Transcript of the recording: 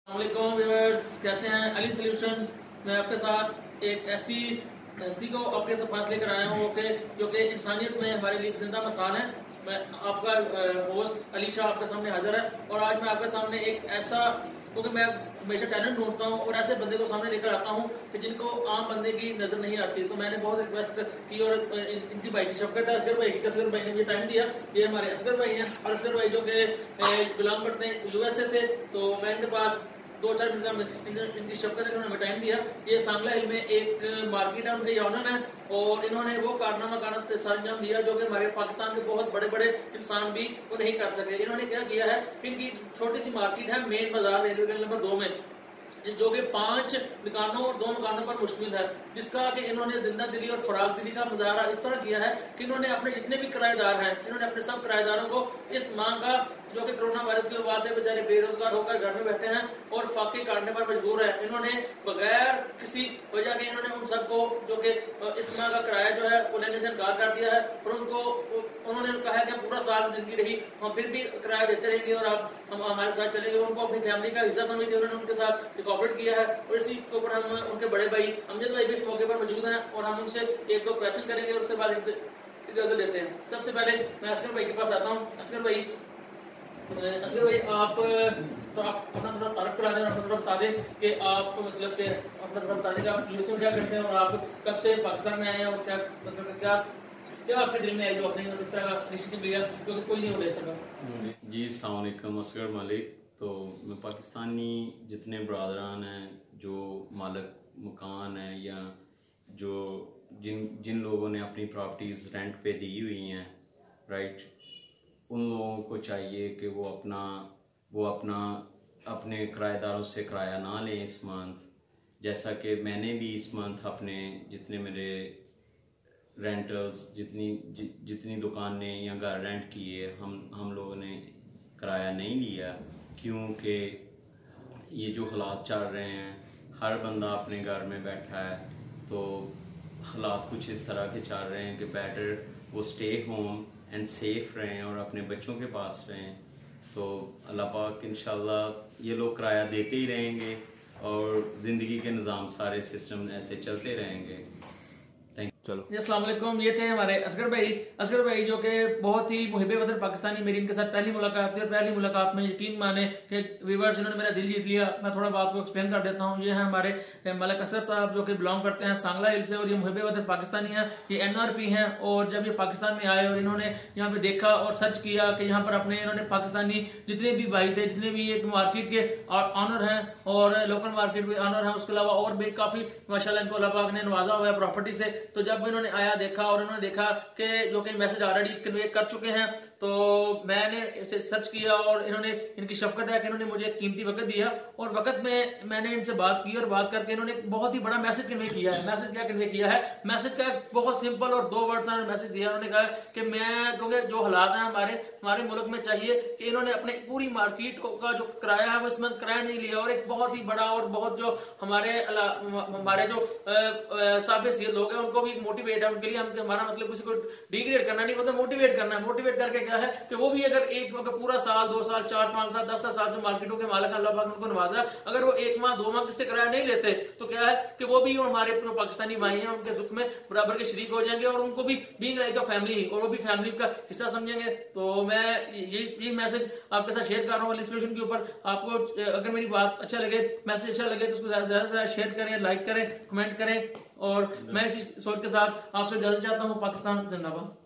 अस्सलामुअलैकुम व्यूअर्स, कैसे हैं? अली सॉल्यूशंस मैं आपके साथ एक ऐसी हस्ती को आपके पास लेकर आया हूँ जो कि इंसानियत में हमारे लिए जिंदा मिसाल है। मैं आपका होस्ट अली शाह आपके सामने हाजिर है और आज मैं आपके सामने एक ऐसा, क्योंकि मैं हमेशा टैलेंट ढूंढता हूँ और ऐसे बंदे को सामने लेकर आता हूँ कि जिनको आम बंदे की नजर नहीं आती। तो मैंने बहुत रिक्वेस्ट की और इनकी भाई की शफकत है असगर भाई की। असगर भाई ने मुझे टाइम दिया। ये हमारे असगर भाई हैं और असगर भाई जो कि बिलोंग करते हैं यूएसए से। तो मैं इनके पास 2-4 मिनट का इनकी शफकत है, उन्होंने टाइम दिया। ये सांगला हिल में एक मार्केट है, उनके ऑनर है और इन्होंने वो कारनामा अंजाम दिया जो कि हमारे पाकिस्तान के बहुत बड़े बड़े इंसान भी वो नहीं कर सके। इन्होंने क्या किया है कि इनकी छोटी सी मार्केट है मेन बाजार रेलवे लाइन नंबर 2 में, जो कि 5 दुकानों और 2 मकानों पर मुश्तमिल है, जिसका कि इन्होंने जिंदा दिली और फराग दिली का मुजाहरा इस तरह किया है कि इन्होंने अपने जितने भी किराएदार हैं, इन्होंने अपने सब किराएदारों को इस मांग का, जो कि कोरोना वायरस की वजह से बेचारे बेरोजगार होकर घर में बैठे हैं और फाके काटने पर मजबूर है, इन्होंने बगैर किसी वजह के इन्होंने उन सबको जो कि इस माह का किराया जो है वो लेने से इनकार कर दिया है और उन्होंने कहा है कि पूरा साल जिंदगी रही हम फिर भी किराया देते रहेंगे और आप हम हमारे साथ चलेंगे। उनको अपनी फैमिली का हिस्सा समझते उन्होंने उनके साथ कोऑपरेट किया है और इसी के ऊपर हम उनके बड़े भाई अमजद भाई भी इस मौके पर मौजूद हैं और हम उनसे 1-2 क्वेश्चन करेंगे और उसके बाद इजाजत लेते हैं। सबसे पहले मैं असगर भाई के पास आता हूँ। असगर भाई आप अपना थोड़ा तारीफ करा दें और थोड़ा बता दें कि आप मतलब कि अपना थोड़ा बताने का आप यूएसए में क्या करते हैं और आप कब से पाकिस्तान में आए हैं और क्या मतलब क्या आपके दिल में है जो आपने इस तरह का डिसीजन लिया जो कि कोई नहीं ले सका? जी अस्सलाम वालेकुम, असगर मलिक। तो मैं पाकिस्तानी जितने बरदरान हैं जो मालिक मकान हैं या जो जिन लोगों ने अपनी प्रॉपर्टीज़ रेंट पे दी हुई हैं, राइट, उन लोगों को चाहिए कि वो अपना अपने किराएदारों से किराया ना लें इस मंथ। जैसा कि मैंने भी इस मंथ अपने जितने मेरे रेंटल्स जितनी दुकानें या घर रेंट किए हम लोगों ने किराया नहीं लिया, क्योंकि ये जो हालात चल रहे हैं, हर बंदा अपने घर में बैठा है, तो हालात कुछ इस तरह के चल रहे हैं कि बेटर वो स्टे होम एंड सेफ रहें और अपने बच्चों के पास रहें। तो अल्लाह पाक इंशाल्लाह ये लोग किराया देते ही रहेंगे और ज़िंदगी के निज़ाम सारे सिस्टम ऐसे चलते रहेंगे। चलो जी, अस्सलाम वालेकुम। ये थे हमारे असगर भाई जो कि बहुत ही मुहिब्बे वतन पाकिस्तानी। मेरी इनके साथ पहली मुलाकात थी और पहली मुलाकात में यकीन माने कि व्यूअर्स इन्होंने मेरा दिल जीत लिया। मैं थोड़ा बात को एक्सप्लेन कर देता हूँ। ये है हमारे मलिक असर साहब जो कि बिलोंग करते हैं सांगला हिल से और ये मुहिब्बे वतन पाकिस्तानी हैं, ये NRP हैं। और जब ये पाकिस्तान में आए और इन्होंने यहाँ पे देखा और सर्च किया कि यहाँ पर अपने इन्होंने पाकिस्तानी जितने भी भाई थे, जितने भी एक मार्केट के ऑनर हैं और लोकल मार्केट के ऑनर हैं, उसके अलावा और भी काफी माशाल्लाह इनको अल्लाह पाक ने नवाजा हुआ है प्रॉपर्टी से। तो जब इन्होंने आया देखा और इन्होंने देखा कि जो कि मैसेज ऑलरेडी कन्वे कर चुके हैं, तो मैंने इसे सर्च किया और इन्होंने, इनकी शफकत है कि इन्होंने मुझे कीमती वक्त दिया और वक्त में मैंने इनसे बात की और बात करके इन्होंने बहुत ही बड़ा मैसेज कन्वे किया है। मैसेज क्या कन्वे किया है? मैसेज का बहुत सिंपल और 2 वर्ड्स में मैसेज दिया। उन्होंने कहा कि मैं, क्योंकि जो हालात हैं हमारे मुल्क में, चाहिए कि इन्होंने अपने पूरी मार्केट का जो किराया है वो इस मंथ किराया नहीं लिया और एक बहुत ही बड़ा और बहुत जो हमारे जो साबित सील लोग हैं उनको भी मोटिवेट है, उनके लिए हम हमारा मतलब किसी को डिग्रेड करना नहीं, मतलब मोटिवेट करना है। मोटिवेट करके क्या है कि वो भी अगर पूरा साल 2 साल 4-5 साल 10 साल से मार्केटों के मालिक अल्लाह पाक उनको नवाजा, अगर वो 1 माह 2 माह किससे किराया नहीं लेते तो क्या है कि वो भी हमारे पाकिस्तानी भाई हैं, उनके दुख में बराबर के शरीक हो जाएंगे और उनको भी बीइंग लाइक अ फैमिली और वो भी फैमिली का हिस्सा समझेंगे। तो मैं यही मैसेज आपके साथ शेयर कर रहा हूँ सॉल्यूशन के ऊपर। आपको अगर मेरी बात अच्छा लगे, मैसेज अच्छा लगे तो उसको ज्यादा से ज्यादा शेयर करें, लाइक करें, कमेंट करें और मैं इसी सोच के साथ आपसे इजाजत चाहता हूँ। पाकिस्तान जिंदाबाद।